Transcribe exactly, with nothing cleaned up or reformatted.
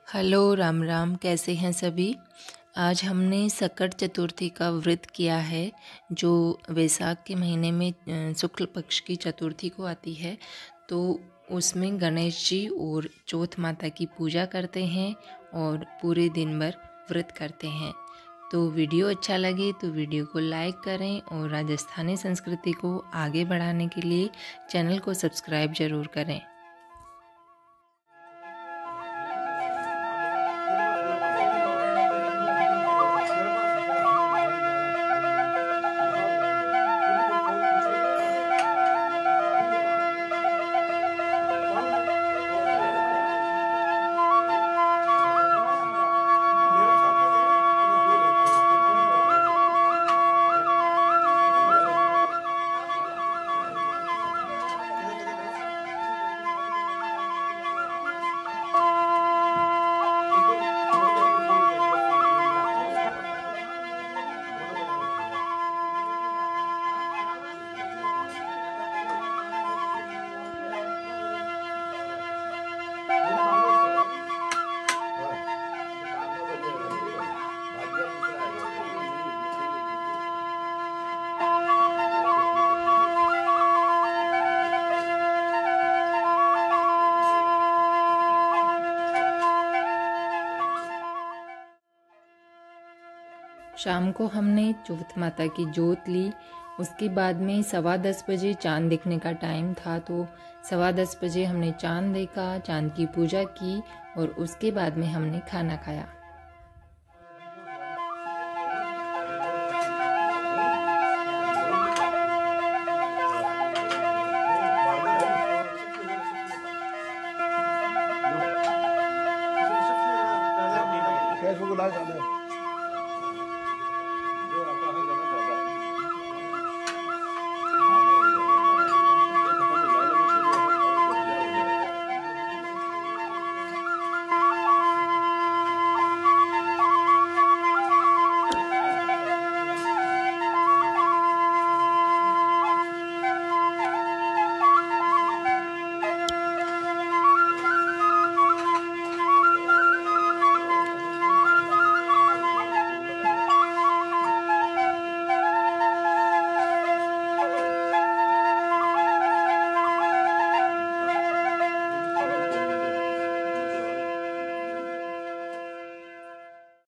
Hello Ram Ram, कैसे हैं सभी। आज हमने सकट चतुर्थी का व्रत किया है, जो वैशाख के महीने में शुक्ल पक्ष की चतुर्थी को आती है। तो उसमें गणेश जी और चौथ माता की पूजा करते हैं और पूरे दिन भर व्रत करते हैं। तो वीडियो अच्छा लगे तो वीडियो को लाइक करें और राजस्थानी संस्कृति को आगे बढ़ाने के लिए चैनल को सब्सक्राइब ज़रूर करें। शाम को हमने चौथ माता की जोत ली। उसके बाद में सवा दस बजे चांद देखने का टाइम था, तो सवा दस बजे हमने चांद देखा, चांद की पूजा की और उसके बाद में हमने खाना खाया। कैसे बुला जाना है।